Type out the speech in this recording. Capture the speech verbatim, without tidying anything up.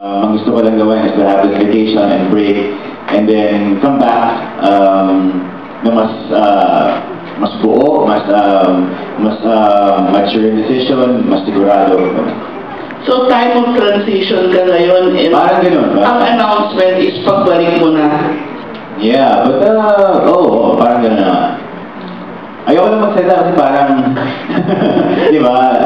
Um, ang gusto ko lang gawin is to have this vacation and break and then come back um, na mas uh, mas buo, mas um, mas uh, mature decision, mas sigurado. So time of transition ka ngayon and Parang ganun ba? Ang announcement is pagbalik mo na. Yeah, but uh, oh, oh, parang ganun na. Ayoko lang magsalita kasi parang, di ba,